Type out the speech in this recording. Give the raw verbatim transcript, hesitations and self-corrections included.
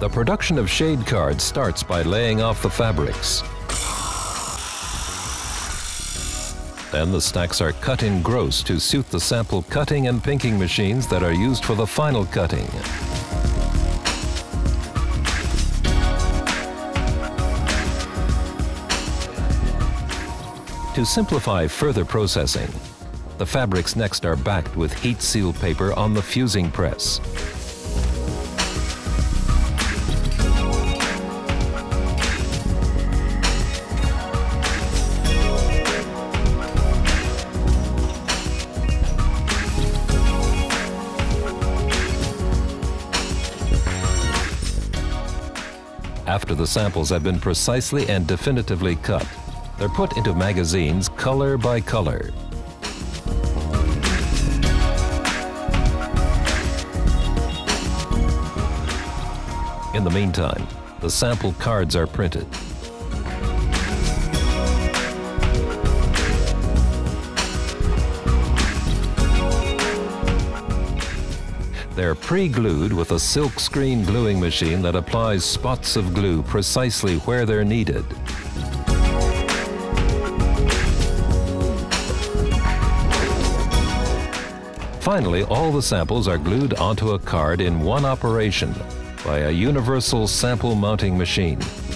The production of shade cards starts by laying off the fabrics. Then the stacks are cut in gross to suit the sample cutting and pinking machines that are used for the final cutting. To simplify further processing, the fabrics next are backed with heat seal paper on the fusing press. After the samples have been precisely and definitively cut, they're put into magazines color by color. In the meantime, the sample cards are printed. They're pre-glued with a silk screen gluing machine that applies spots of glue precisely where they're needed. Finally, all the samples are glued onto a card in one operation by a universal sample mounting machine.